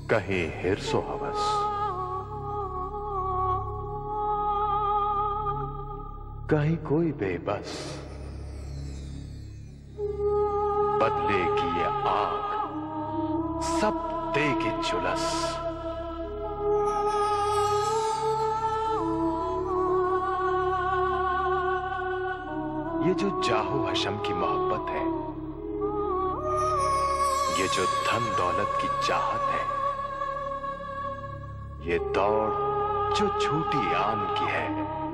कहीं हिर्सो हवस, कहीं कोई बेबस, बदलेगी ये आग, सब देगी झुलस। ये जो जाहो हशम की मोहब्बत है, ये जो धन दौलत की चाहत है, ये दौड़ जो झूठी आन की है,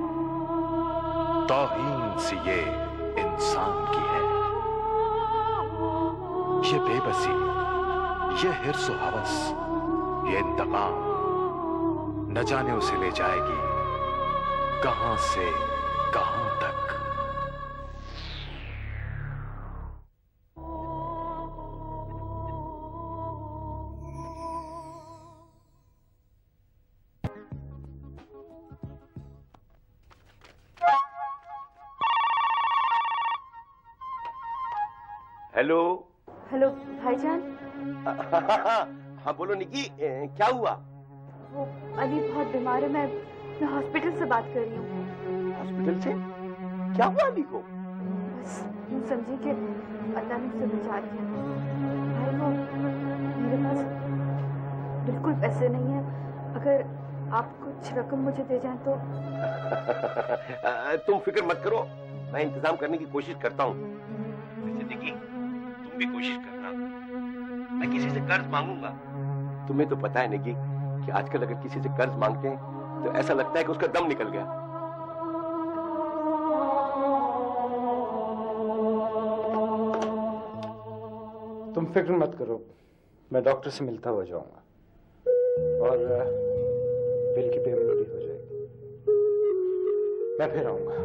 तौहीन सी ये इंसान की है। ये बेबसी, ये हिर्सो हवस, ये इंतकाम, न जाने उसे ले जाएगी कहां से कहां तक। हेलो हेलो भाईजान। हाँ बोलो निकी, क्या हुआ? वो अली बहुत बीमार है, मैं हॉस्पिटल से बात कर रही हूँ। हॉस्पिटल से? क्या हुआ अली को? बस यूँ समझिए कि अल्लाह ने उसे बचा दिया। भाई वो मेरे पास बिल्कुल पैसे नहीं है, अगर आप कुछ रकम मुझे दे जाएं तो। तुम फिक्र मत करो, मैं इंतजाम करने की कोशिश करता हूँ। वैसे निकी तुम भी कोशिश करना, मैं किसी से कर्ज मांगूंगा। तुम्हें तो पता है निकी कि आजकल अगर किसी से कर्ज मांगते हैं तो ऐसा लगता है कि उसका दम निकल गया। तुम फिक्र मत करो, मैं डॉक्टर से मिलता हुआ जाऊंगा और बिल की पेमेंट भी हो जाएगी। मैं फिर आऊंगा।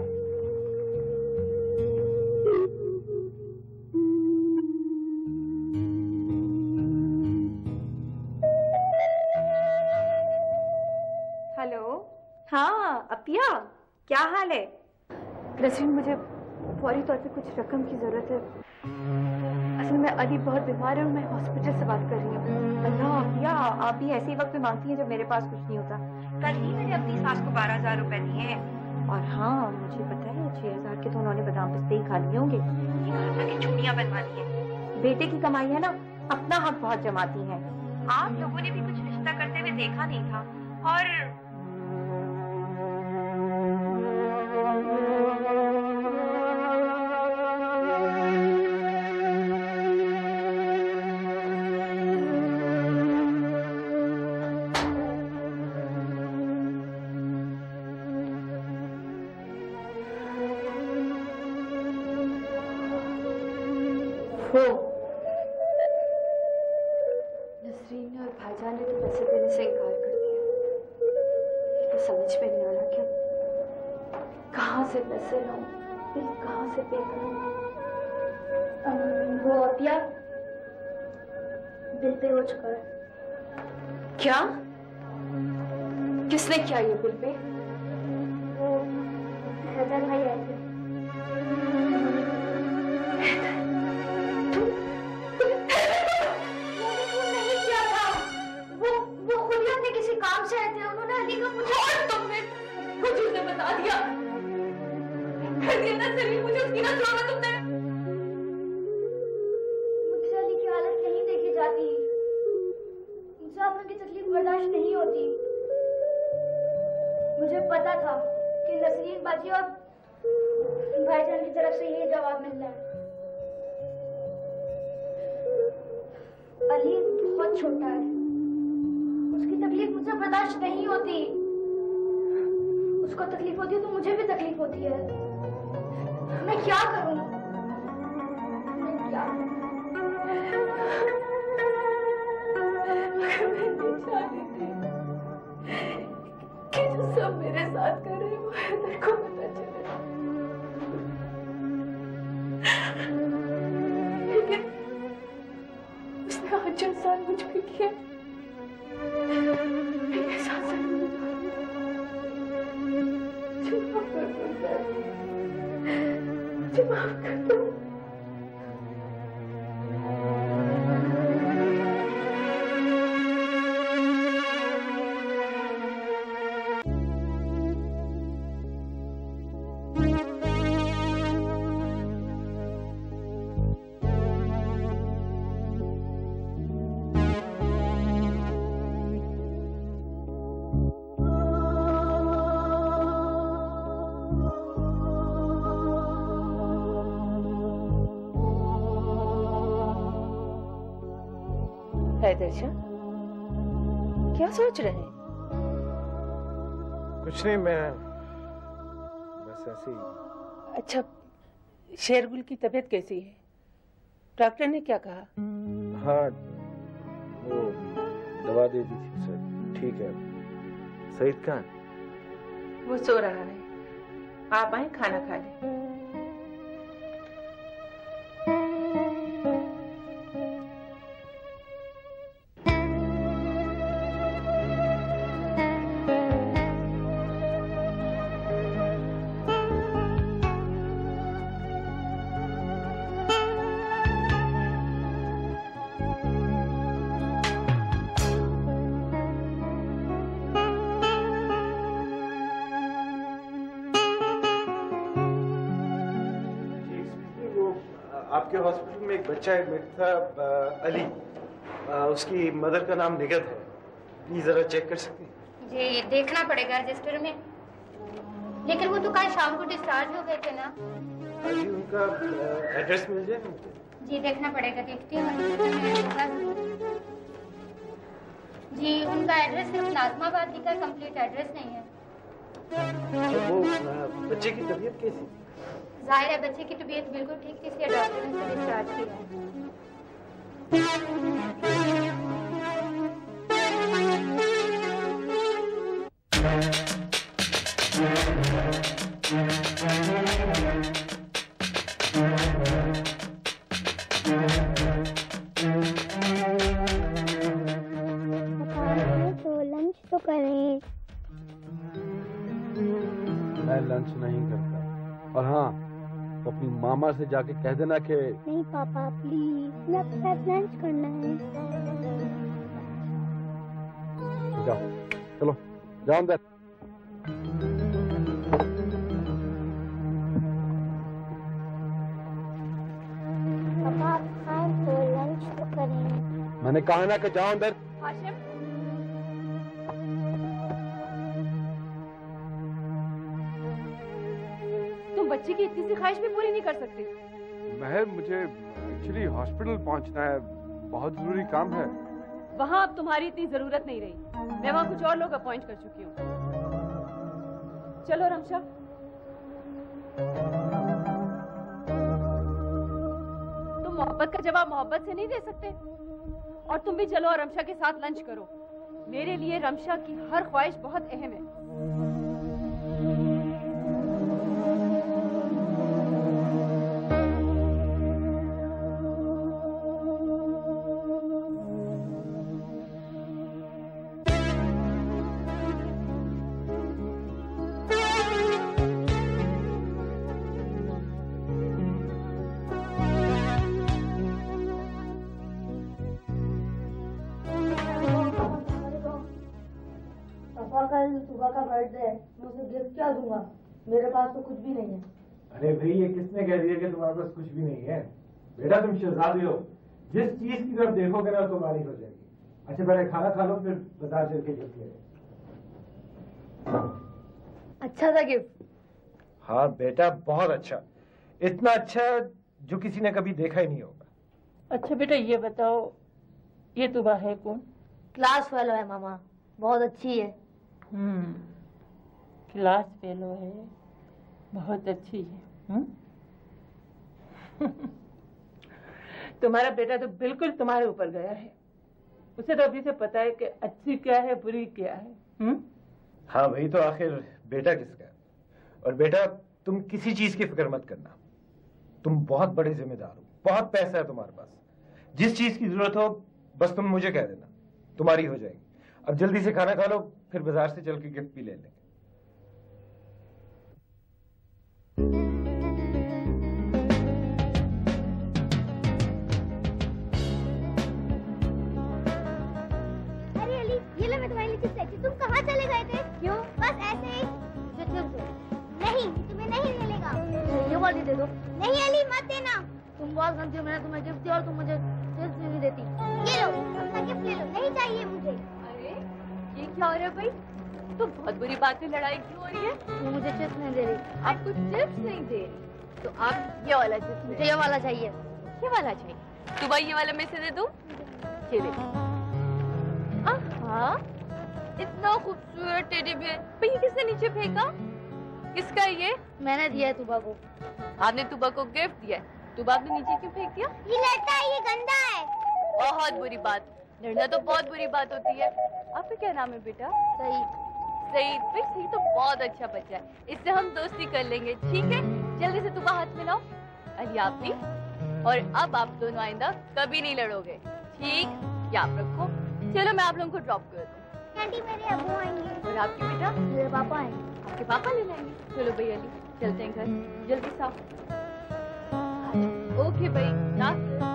हाँ अपिया, क्या हाल है? नसरीन, मुझे फौरी तौर पे कुछ रकम की जरूरत है। असल में अली बहुत बीमार है और मैं हॉस्पिटल से बात कर रही हूँ। अल्लाह अपिया, आप भी ऐसे ही वक्त में मांगती हैं जब मेरे पास कुछ नहीं होता। कल ही मैंने अपनी सास को 12,000 रुपए दिए हैं। और हाँ मुझे पता है 6,000 के तो उन्होंने बादाम पिस्ते ही खा लिए होंगे। ये कहा था कि छुट्टियां बनवानी है। बेटे की कमाई है ना, अपना हक बहुत जमाती है। आप लोगों ने भी कुछ रिश्ता करते हुए देखा नहीं था। और नसरीन और भाईजान ने तो पैसे देने से इनकार कर दिया। ये तो समझ में नहीं आ रहा कि कहाँ से पैसे लाऊं, बिल कहाँ से पे करूं। वो अपिया बिल पे हो चुका है। क्या? किसने किया ये बिल पे? वो हैदर भाई आए थे। से आए थे, उन्होंने अली का पूछा और तुमने मुझे उसने बता दिया। ना सलीम, मुझे उसकी ना छोड़ा तुमने। मुझसे अली की हालत नहीं देखी जाती, इंसान की तकलीफ बर्दाश्त नहीं होती। मुझे पता था कि नसरीन बाजी और भाईजान की तरफ से यही जवाब मिलना है। अली बहुत छोटा है, उसकी तकलीफ मुझे बर्दाश्त नहीं होती। उसको तकलीफ होती है तो मुझे भी तकलीफ होती है। मैं क्या करूं? मैं क्या मैंने चाहती थी कि जो सब मेरे साथ कर रहे हैं वो हैदर को पता चले, लेकिन उसने आज जो इंसान मुझ पे किया दर्शन, क्या सोच रहे हैं? कुछ नहीं, मैं बस ऐसे ही। अच्छा, शेरगुल की तबीयत कैसी है? डॉक्टर ने क्या कहा? हाँ, वो दवा दे दी थी उसे, ठीक है। सईद कहाँ है? वो सो रहा है। आप आए खाना खा लें। आपके हॉस्पिटल में एक बच्चा एडमिट था, अली। उसकी मदर का नाम निगत है। प्लीज जरा चेक कर सकते हैं? जी देखना पड़ेगा रजिस्टर में, लेकिन वो तो कल शाम को डिस्चार्ज हो गए थे ना। जी उनका एड्रेस मिल जाएगा मुझे? जी देखना पड़ेगा, देखती हूँ। जी उनका एड्रेस सिर्फ नाजमाबाद लिखा है, कंप्लीट एड्रेस नहीं है। तो वो बच्चे की तबीयत कैसी? जाहिर है बच्चे की तबीयत बिल्कुल ठीक थी, इसलिए डॉक्टर ने उसे डिस्चार्ज किया। तो लंच तो करें। मैं लंच नहीं करता। और हाँ, तो अपनी मामा से जाके कह देना कि नहीं पापा प्लीज, मैं आपके साथ लंच करना है। जाओ, चलो जाओ अंदर। पापा आप खाएं तो लंच तो करें। मैंने कहा ना कि जाओ अंदर। हाशिम, बच्चे की इतनी सी ख्वाहिश भी पूरी नहीं कर सकते? महर, मुझे एक्चुअली हॉस्पिटल पहुंचना है, बहुत जरूरी काम है। वहाँ अब तुम्हारी इतनी जरूरत नहीं रही, मैं वहाँ कुछ और लोग अपॉइंट कर चुकी हूँ। चलो रमशा। तुम मोहब्बत का जवाब मोहब्बत से नहीं दे सकते, और तुम भी चलो और रमशा के साथ लंच करो। मेरे लिए रमशा की हर ख्वाहिश बहुत अहम है। सुबह का बर्थडे है, मैं उसे गिफ्ट क्या दूंगा? मेरे पास तो कुछ भी नहीं है। अरे भाई, ये किसने कह दिया कि तुम्हारे पास कुछ भी नहीं है? बेटा तुम शहजादी हो, जिस चीज की तरफ देखोगे ना तुम्हारी हो जाएगी। अच्छा पहले खाना खा लो, फिर बाजार चल के गिफ्ट ले। अच्छा था गिफ्ट? हाँ बेटा, बहुत अच्छा, इतना अच्छा जो किसी ने कभी देखा ही नहीं होगा। अच्छा बेटा ये बताओ, ये तुबा है कौन? क्लास फेलो है मामा, बहुत अच्छी है। क्लास फेलो है, बहुत अच्छी है। तुम्हारा बेटा तो बिल्कुल तुम्हारे ऊपर गया है। उसे तो अभी से पता है कि अच्छी क्या है बुरी क्या है। हाँ भाई, तो आखिर बेटा किसका है? और बेटा तुम किसी चीज की फिक्र मत करना, तुम बहुत बड़े जिम्मेदार हो, बहुत पैसा है तुम्हारे पास। जिस चीज की जरूरत हो बस तुम मुझे कह देना, तुम्हारी हो जाएगी। अब जल्दी से खाना खा लो, फिर बाजार से चल के गिफ्ट भी ले लेंगे। अरे अली, ये ले मैं तुम्हारे लिए चिप्स लाई थी। तुम कहाँ चले गए थे? क्यों? बस ऐसे ही। जो चिप्स नहीं, तुम्हें नहीं मिलेगा। ये वाली दे दो। नहीं अली, मत देना। तुम बहुत गंदी हो, मैंने तुम्हें गिफ्ट दिया और तुम मुझे चिप्स भी नहीं देती। ये लो, अपना गिफ्ट ले लो। नहीं चाहिए मुझे। अरे ये क्या हो रहा है भाई? तो बहुत बुरी बात है, लड़ाई क्यों हो रही है? वो मुझे चिप्स नहीं दे रही। आपको चिप्स नहीं दे रही तो आप ये वाला चिप्स, मुझे ये वाला चाहिए। ये वाला चाहिए। तो भाई ये वाला मैं से दे दूं? ये ले। हाँ, इतना खूबसूरत टेडी बियर, पर ये किसने नीचे फेंका? किसका है ये? मैंने दिया है तुबा को। आपने तुबा को गिफ्ट दिया है, तुबा आपने नीचे क्यों फेंक दिया? ये लड़ता है, ये गंदा है। बहुत बुरी बात, लड़ना तो बहुत बुरी बात होती है। आपका क्या नाम है बेटा? सईद। सईद, भाई सईद तो बहुत अच्छा बच्चा है, इससे हम दोस्ती कर लेंगे, ठीक है? जल्दी से तुबा हाथ मिलाओ। अरे आप भी, और अब आप दोनों आइंदा कभी नहीं लड़ोगे, ठीक? याद रखो। चलो मैं आप लोगों को ड्रॉप कर दूँ। आंटी मेरे अबू आएंगे। और आपके बेटा? मेरे पापा आएंगे। आपके पापा ले लाएंगे। चलो भाई अली, चलते हैं घर, जल्दी से आओ। ओके भाई, नाथ।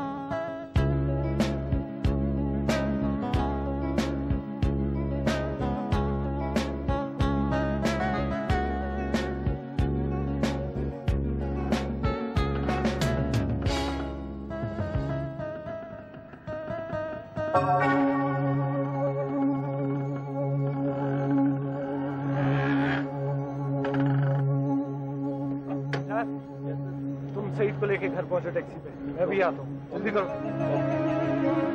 तुम सईद को लेके घर पहुंचो टैक्सी पे, मैं भी आता हूँ, जल्दी करो।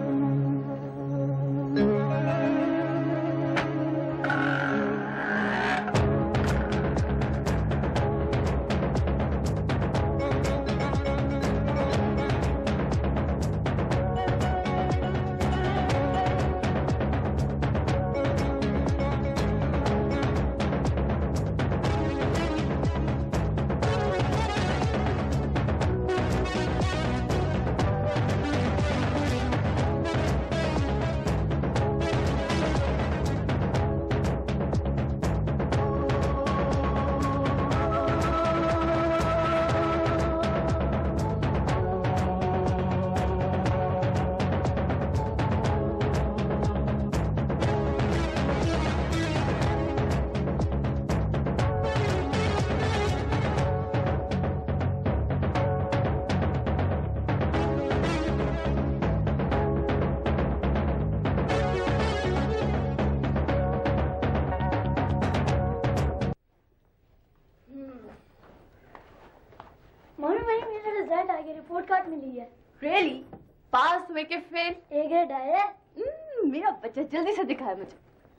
रिपोर्ट कार्ड मिली है। रियली? पास हुए के फेल? ए ग्रेड आया। मेरा बच्चा, जल्दी से दिखाया मुझे।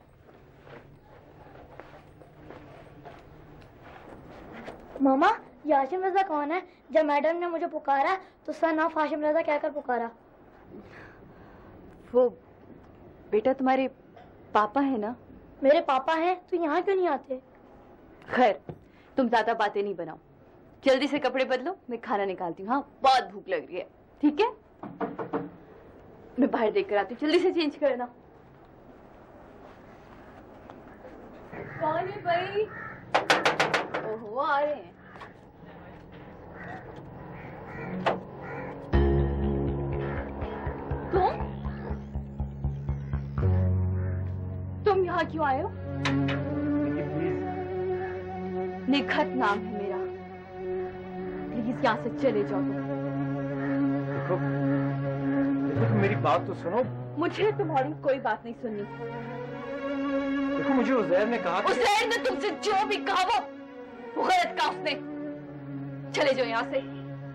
मामा, ये हाशिम रजा कौन है? जब मैडम ने मुझे पुकारा तो सर नाफ हाशिम रजा कहकर पुकारा। वो बेटा तुम्हारे पापा है ना? मेरे पापा हैं तो यहाँ क्यों नहीं आते? खैर, तुम ज्यादा बातें नहीं बनाओ, जल्दी से कपड़े बदलो, मैं खाना निकालती हूँ। हाँ, बहुत भूख लग रही है। ठीक है, मैं बाहर देख कर आती हूँ, जल्दी से चेंज करना। कौन है भाई? ओहो, आ रहे हैं। तुम यहाँ क्यों आए हो? निखत नाम है मेरा, प्लीज यहाँ से चले जाओ। देखो, तुम मेरी बात तो सुनो। मुझे तुम्हारी कोई बात नहीं सुननी। देखो, मुझे उज़ैर ने कहा, उज़ैर ने तुमसे जो भी कहा वो गलत कहा उसने। चले जाओ यहाँ से।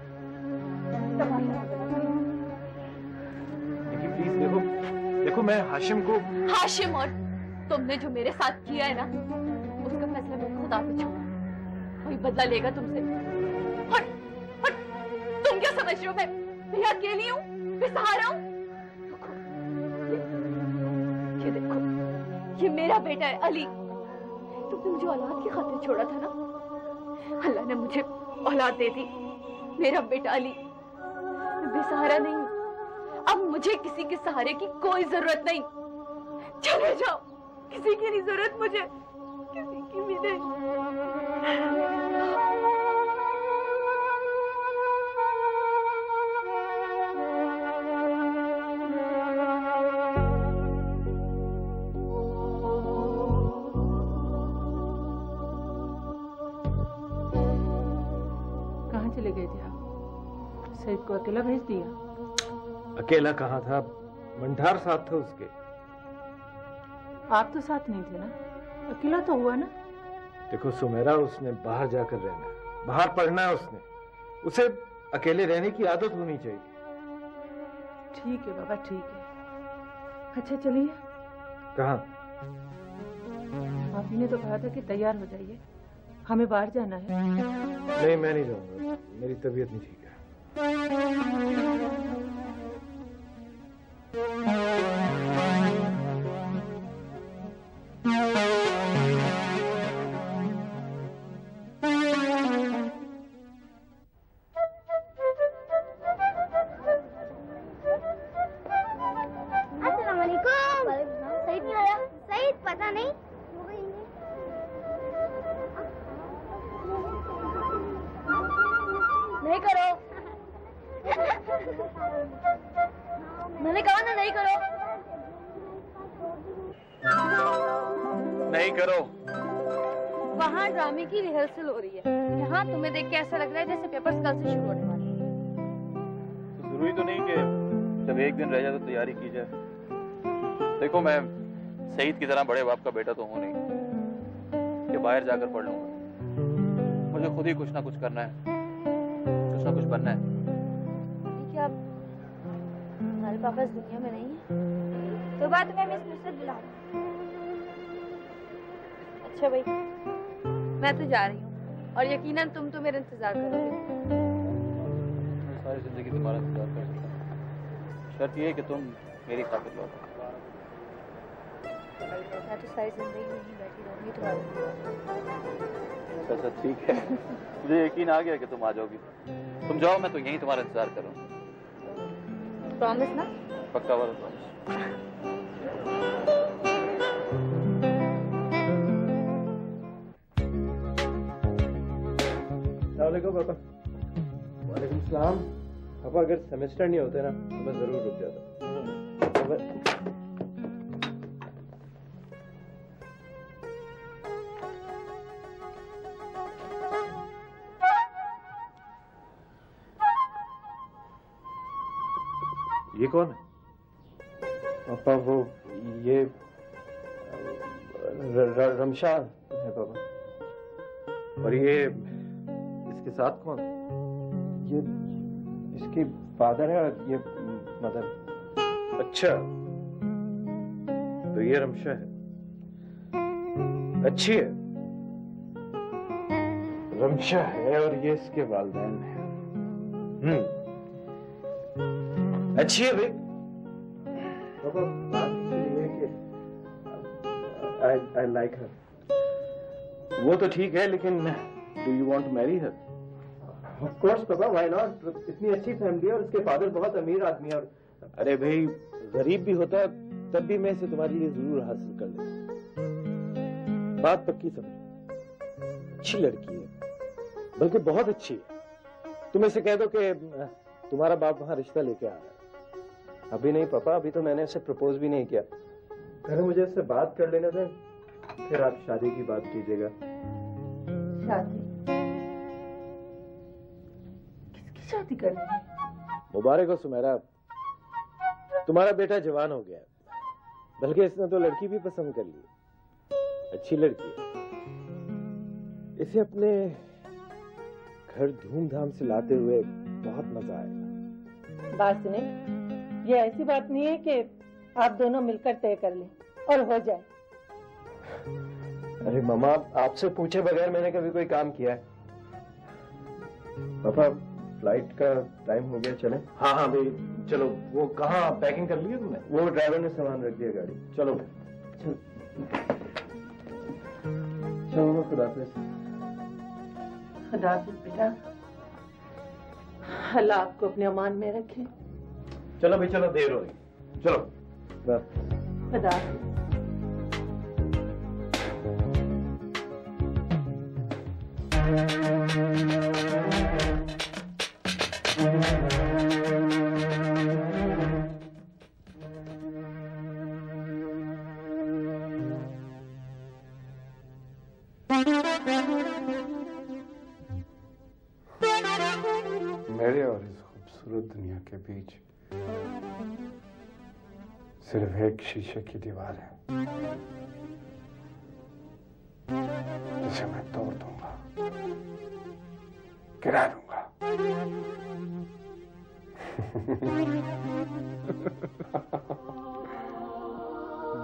प्लीज देखो, देखो मैं हाशिम को। हाशिम और तुमने जो मेरे साथ किया है ना, उसका फैसला मैं खुदा पे छोड़ा, कोई बदला लेगा तुमसे। हट, हट, तुम क्या समझ रहे हो? मैं अकेली हूँ, बेसहारा हूँ। ये देखो, ये मेरा बेटा है अली। तुमने मुझे औलाद की खातिर छोड़ा था ना, अल्लाह ने मुझे औलाद दे दी। मेरा बेटा अली, मैं बेसहारा नहीं हूँ। अब मुझे किसी के सहारे की कोई जरूरत नहीं। चले जाओ, किसी की नहीं जरूरत मुझे, किसी की भी नहीं। कहाँ चले गए थे आप? सईद को अकेला भेज दिया? अकेला कहाँ था, मंठार साथ था उसके। आप तो साथ नहीं थे ना, अकेला तो हुआ ना? देखो सुमेरा, उसने बाहर जाकर रहना है, बाहर पढ़ना है उसने, उसे अकेले रहने की आदत होनी चाहिए। ठीक है बाबा, ठीक है। अच्छा चलिए, कहाँ? भाभी ने तो कहा था कि तैयार हो जाइए, हमें बाहर जाना है। नहीं, मैं नहीं जाऊंगा, मेरी तबीयत नहीं ठीक है। मैंने कहा ना नहीं करो। नहीं करो। वहाँ ड्रामे की रिहर्सल हो रही है, यहाँ तुम्हें देख के ऐसा लग रहा है जैसे पेपर्स कल से शुरू होने वाले हैं। तो जरूरी तो नहीं कि जब एक दिन रह जाए तो तैयारी की जाए। देखो, मैं सईद की तरह बड़े बाप का बेटा तो हूँ नहीं कि बाहर जाकर पढ़ लूंगा। मुझे खुद ही कुछ ना कुछ करना है, कुछ ना कुछ बनना है। क्या हमारे पापा इस दुनिया में नहीं है? तो बात मैं मिस नुसरत बुलाऊं। अच्छा भाई, मैं तो जा रही हूँ और यकीनन तुम तो मेरा इंतजार करोगे। सारी जिंदगी तुम्हारा इंतजार कर सकता हूँ, शर्त ये है कि तुम मेरी खातिर लौटो। मैं तो सारी जिंदगी नहीं बैठी रहूंगी तुम्हारे लिए। अच्छा ठीक है, मुझे यकीन आ गया कि तुम आ जाओगी। तुम जाओ, मैं तो यहीं तुम्हारा इंतजार करूँ। प्रॉमिस ना? पक्का वाला प्रॉमिस। अस्सलामुअलैकुम पापा। वालेकुम सलाम। पापा, अगर सेमेस्टर नहीं होते ना तो मैं जरूर रुक जाता। ये कौन है? पापा वो ये रमशा है पापा। और ये इसके साथ कौन? ये इसके फादर है और ये मदर। अच्छा, तो ये रमशा है, अच्छी है। रमशा है और ये इसके वालिदैन है। अच्छी है भाई। पापा, बात ये है कि I like her. वो तो ठीक है, लेकिन do you want to marry her? Of course, पापा, why not? इतनी अच्छी फैमिली है और उसके फादर बहुत अमीर आदमी है। और अरे भाई, गरीब भी होता तब भी मैं इसे तुम्हारे लिए जरूर हासिल कर लेता। बात पक्की समझ। अच्छी लड़की है, बल्कि बहुत अच्छी है। तुम इसे कह दो कि तुम्हारा बाप वहां रिश्ता लेके आ रहा है। अभी नहीं पापा, अभी तो मैंने उसे प्रपोज भी नहीं किया। पहले मुझे उससे बात कर लेने दें, फिर आप शादी की बात कीजिएगा। शादी? किसकी शादी करनी है? मुबारक हो सुमेरा, तुम्हारा बेटा जवान हो गया है। बल्कि इसने तो लड़की भी पसंद कर ली। अच्छी लड़की है, इसे अपने घर धूमधाम से लाते हुए बहुत मजा आएगा। बात सुने, ये ऐसी बात नहीं है कि आप दोनों मिलकर तय कर लें और हो जाए। अरे मामा, आपसे पूछे बगैर मैंने कभी कोई काम किया है? पापा, फ्लाइट का टाइम हो गया, चले? हाँ हाँ भाई, चलो। वो कहाँ पैकिंग कर लिया तुमने? वो ड्राइवर ने सामान रख दिया गाड़ी। चलो चलो मामा, खुदाफिज। खुदाफिज बेटा, अल्लाह आपको अपने अमान में रखे। चलो भाई, चलो, देर हो रही। चलो खुदाफिज। मेरे और इस खूबसूरत दुनिया के बीच सिर्फ एक शीशे की दीवार है जिसे मैं तोड़ दूंगा, गिरा दूंगा।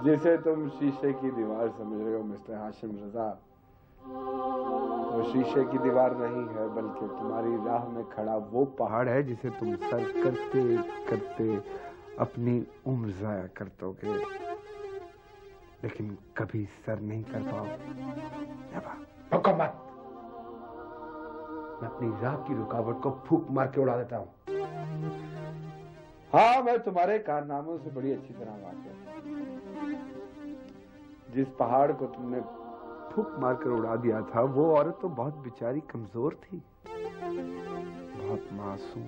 जिसे तुम शीशे की दीवार समझ रहे हो मिस्टर हाशिम रजा, वो शीशे की दीवार नहीं है, बल्कि तुम्हारी राह में खड़ा वो पहाड़ है जिसे तुम सर करते करते अपनी उम्र जाया कर दोगे, लेकिन कभी सर नहीं कर पाओगे। पक्का मत, मैं अपनी राह की रुकावट को फूंक मार के उड़ा देता हूं। हाँ, मैं तुम्हारे कारनामों से बड़ी अच्छी तरह वाकिफ हूं। जिस पहाड़ को तुमने फूंक मार कर उड़ा दिया था, वो औरत तो बहुत बेचारी कमजोर थी, बहुत मासूम,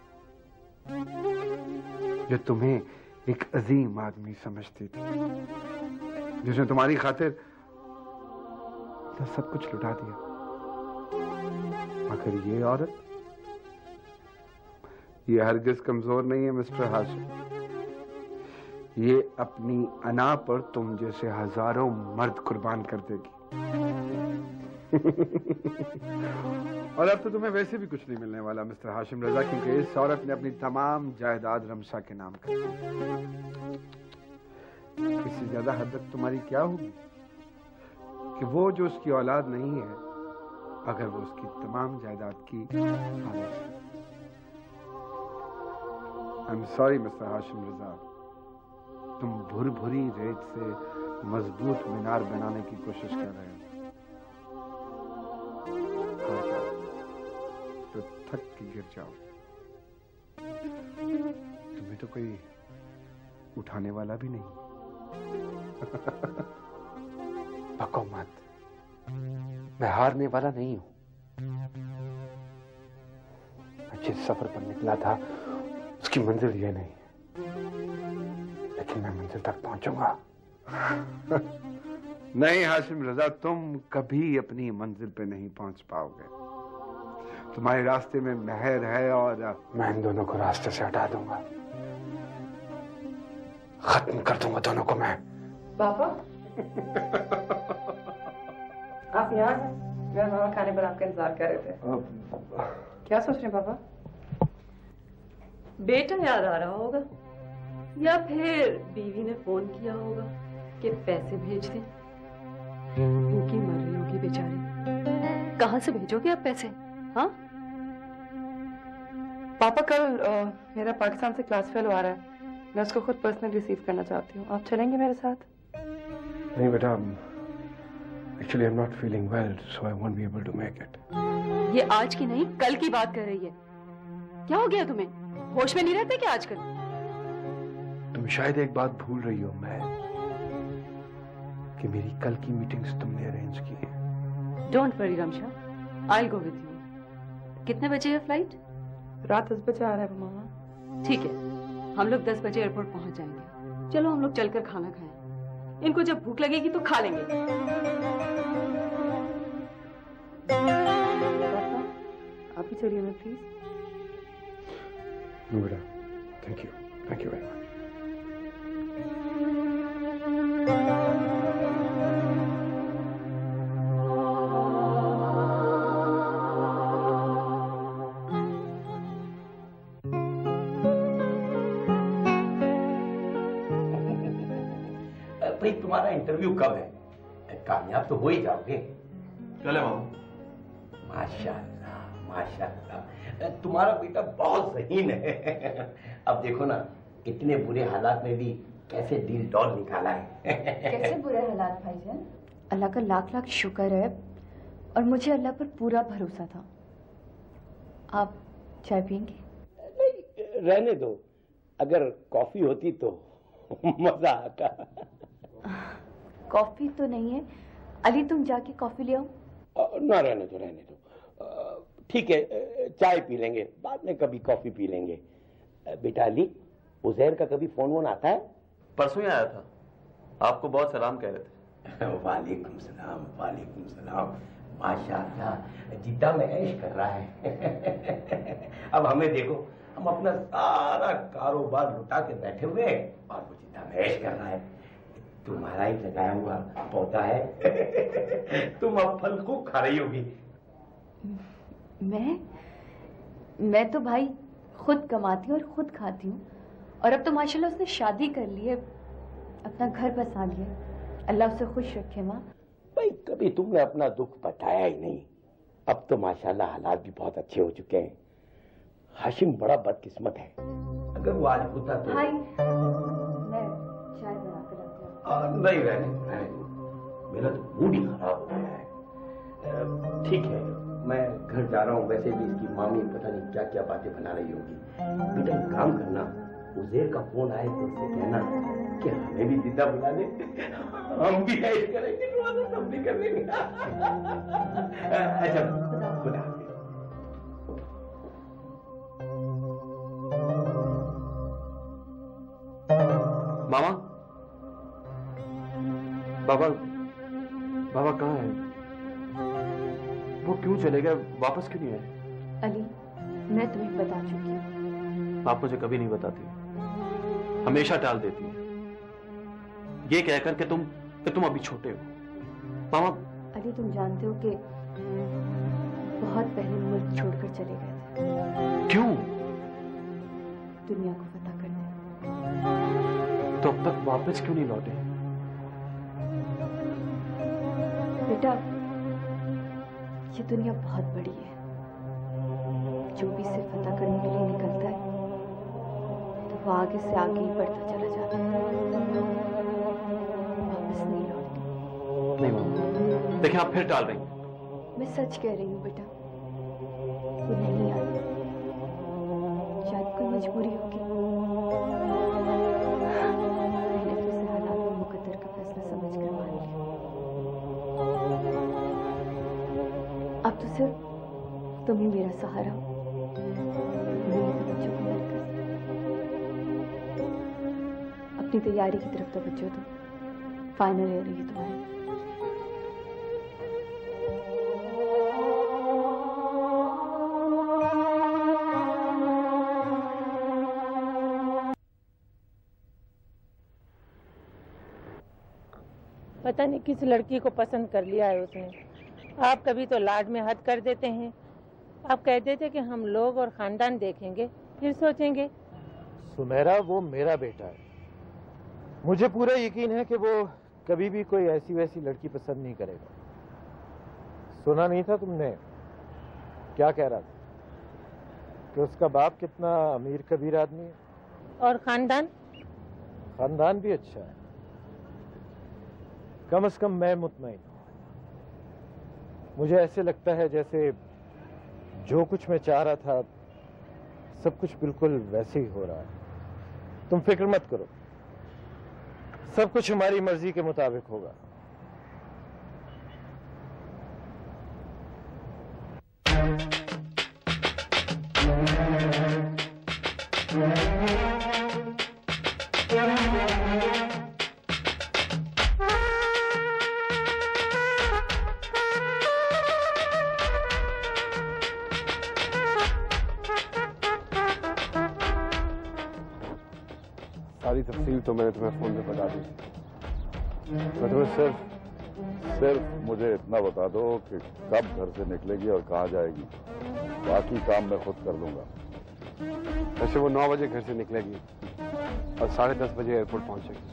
जो तुम्हें एक अजीम आदमी समझती थी, जिसने तुम्हारी खातिर अपना सब कुछ लुटा दिया। मगर ये औरत, ये हरगिज कमजोर नहीं है मिस्टर हाशिम। ये अपनी अना पर तुम जैसे हजारों मर्द कुर्बान कर देगी। और अब तो तुम्हें वैसे भी कुछ नहीं मिलने वाला मिस्टर हाशिम रजा, क्योंकि इस औरत ने अपनी तमाम जायदाद रमशा के नाम कर दी। इससे ज्यादा हद तक तुम्हारी क्या होगी कि वो जो उसकी औलाद नहीं है, अगर वो उसकी तमाम जायदाद की वारिस है। I am sorry mister Hashim Raza, तुम भुर भुरी रेत से मजबूत मीनार बनाने की कोशिश कर रहे हो। हार जाओ तो थक के गिर जाओ। तुम्हें तो कोई उठाने वाला भी नहीं। पको मत, मैं हारने वाला नहीं हूं। मैं जिस सफर पर निकला था उसकी मंजिल ये नहीं है, लेकिन मैं मंजिल तक पहुंचूंगा। नहीं हाशिम रजा, तुम कभी अपनी मंजिल पे नहीं पहुंच पाओगे। तुम्हारे रास्ते में महर है और मैं इन दोनों को रास्ते से हटा दूंगा, खत्म कर दूंगा दोनों को मैं। पापा आप यहाँ हैं? मैं मामा खाने पर आपका इंतजार कर रहे थे। क्या सोच रहे हैं पापा? बेटा याद आ रहा होगा, या फिर बीवी ने फोन किया होगा कि पैसे भेज दें। भूखी मर रही होगी बेचारी, कहाँ से भेजोगे आप पैसे? हाँ पापा, कल मेरा पाकिस्तान से क्लास फेलो आ रहा है, मैं उसको खुद पर्सनल रिसीव करना चाहती हूँ। आप चलेंगे मेरे साथ? नहीं बेटा, actually I am not feeling well, so I won't be able to make it. ये आज की नहीं कल की बात कर रही है। क्या हो गया तुम्हें? होश में नहीं रहते क्या आजकल? तुम शायद एक बात भूल रही हो, मैं कि मेरी कल की मीटिंग्स तुमने अरेंज की है। Don't worry Ramsha, I will go with you. कितने बजे है फ्लाइट? रात 10 बजे आ रहा है मामा। ठीक है, हम लोग 10 बजे एयरपोर्ट पहुंच जाएंगे। चलो हम लोग चलकर खाना खाएं, इनको जब भूख लगेगी तो खा लेंगे। आप ही चलिए ना प्लीज। नो बेटा, थैंक यू वेरी मच। भाई तुम्हारा इंटरव्यू कब है? कामयाब तो हो ही जाओगे। चले मामा। माशाल्लाह माशाल्लाह, तुम्हारा बेटा बहुत ज़हीन है। अब देखो ना, इतने बुरे हालात में भी कैसे दिल डॉल निकाला है। कैसे बुरे हालात भाईजान? अल्लाह का लाख लाख शुक्र है, और मुझे अल्लाह पर पूरा भरोसा था। आप चाय पियेंगे? नहीं, रहने दो, अगर कॉफी होती तो मजा आता। कॉफी तो नहीं है अली, तुम जाके कॉफी ले आओ। ना, रहने दो। ठीक है, चाय पी लेंगे, बाद में कभी कॉफी पी लेंगे। बेटा अली, उजैर का कभी फोन वोन आता है? परसों ही आया था, आपको बहुत सलाम कह रहे थे। वालेकुम सलाम। माशाअल्लाह, जिद्दा में ऐश कर रहा है। अब हमें देखो, हम अपना सारा कारोबार लुटा के बैठे हुए हैं और वो जिद्दा में ऐश कर रहा है। तुम्हारा ही लगाया हुआ पौधा है। तुम अब फल खूब खा रही होगी। मैं तो भाई खुद कमाती हूँ और खुद खाती हूँ, और अब तो माशाल्लाह उसने शादी कर ली है। अपना घर बसा लिया। अल्लाह उसे खुश रखे माँ। भाई कभी तुमने अपना दुख बताया ही नहीं। अब तो माशाल्लाह हालात भी बहुत अच्छे हो चुके हैं। हाशिम बड़ा बदकिस्मत है, अगर वो आज होता तो। भाई मैं चाय बना कर लाती हूँ। नहीं रहने, मेरा तो मूड ही खराब हो गया है। ठीक है, मैं घर जा रहा हूँ। वैसे भी इसकी मामी पता नहीं क्या क्या बातें बना रही होगी। बेटा एक काम करना, उज़ैर का फोन आए तो उससे कहना कि हमें भी जिद्दा बुला ले, हम भी ऐश करेंगे, हम भी कर लेंगे। अच्छा खुदा। मामा, बाबा बाबा कहाँ है? वो क्यों चले गए? वापस क्यों नहीं आए? अली, मैं तुम्हें बता चुकी हूँ। आप मुझे कभी नहीं बताती, हमेशा टाल देती है, ये कहकर कि तुम अभी छोटे हो। मामा। अली, तुम जानते हो कि बहुत पहले मुल्क छोड़कर चले गए थे। क्यों? दुनिया को पता करने। तो अब तक वापस क्यों नहीं लौटे? बेटा, ये दुनिया बहुत बड़ी है। जो भी इसे पता करने के लिए निकलता है तो वो आगे से आगे ही बढ़ता चला जाता है, वापस नहीं लौटती। नहीं मामा, देखिए आप फिर टाल रही हैं। मैं सच कह रही हूँ बेटा, वो नहीं आए। शायद कोई मजबूरी होगी। मैंने तो इसे हालात में मुकद्दर का फैसला समझकर मान लिया। अब तो सिर्फ तुम ही मेरा सहारा हो। बच्चों को मरकज, अपनी तैयारी की तरफ तवज्जो दो। फाइनल ईयर है तुम्हारी। पता नहीं किस लड़की को पसंद कर लिया है उसने। आप कभी तो लाड में हद कर देते हैं। आप कह देते कि हम लोग और खानदान देखेंगे, फिर सोचेंगे। सुमेरा, वो मेरा बेटा है। मुझे पूरा यकीन है कि वो कभी भी कोई ऐसी वैसी लड़की पसंद नहीं करेगा। सुना नहीं था तुमने क्या कह रहा था कि उसका बाप कितना अमीर कबीर आदमी है? और खानदान? खानदान भी अच्छा है। कम से कम मैं मुतमईन हूं। मुझे ऐसे लगता है जैसे जो कुछ मैं चाह रहा था सब कुछ बिल्कुल वैसे ही हो रहा है। तुम फिक्र मत करो, सब कुछ हमारी मर्जी के मुताबिक होगा। सारी तफसील तो मैंने तुम्हें फोन पे बता दी। मैं तुम्हें सिर्फ मुझे इतना बता दो कि कब घर से निकलेगी और कहाँ जाएगी। बाकी काम मैं खुद कर लूंगा। वैसे वो 9 बजे घर से निकलेगी और 10:30 बजे एयरपोर्ट पहुंचेगी।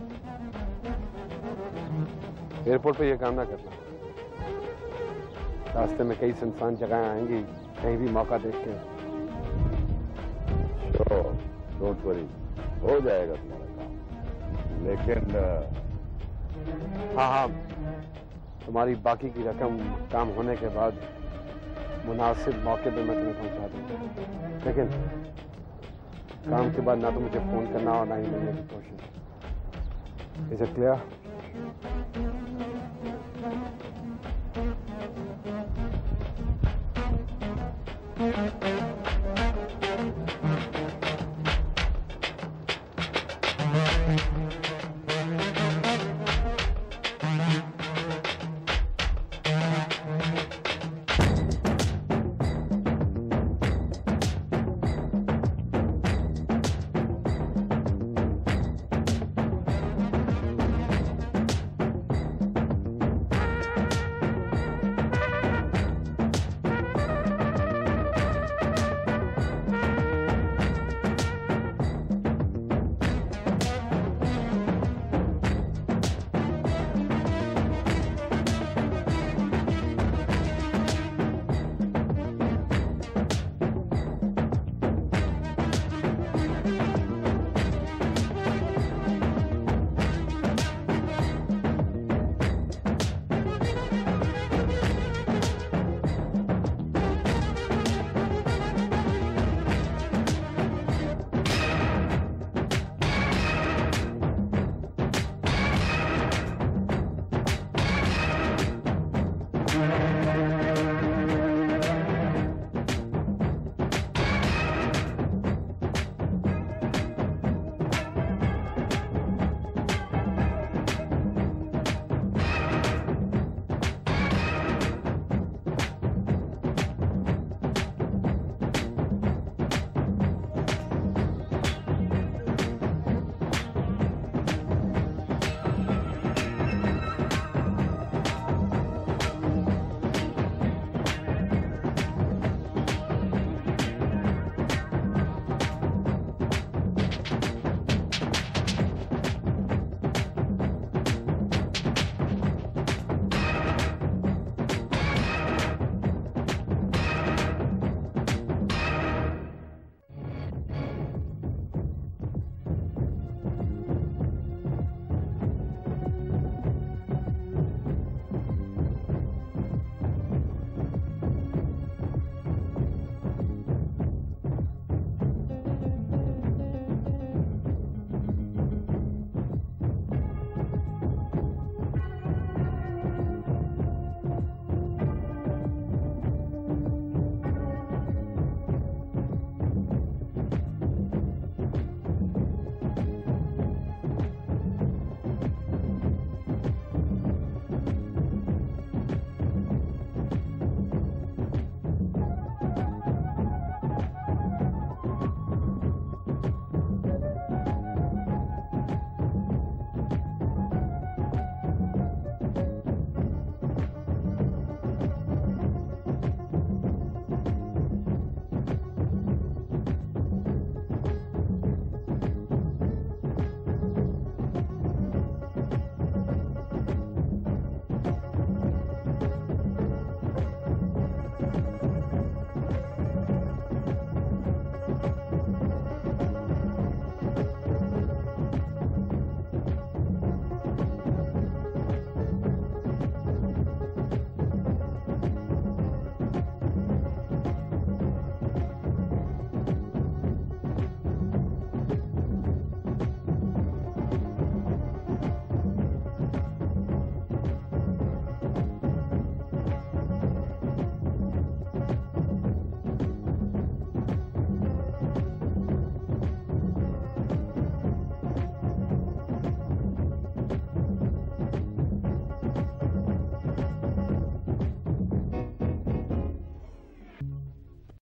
एयरपोर्ट पे ये काम ना करना, रास्ते में कई सुनसान जगह आएंगी, कहीं भी मौका देख के। डोंट वरी, हो जाएगा तुम्हारा काम। लेकिन हाँ, तुम्हारी बाकी की रकम काम होने के बाद मुनासिब मौके पे मैं तुम्हें पहुंचा दूंगा। लेकिन काम के बाद ना तो मुझे फोन करना और ना ही मिलने की कोशिश। Is it clear?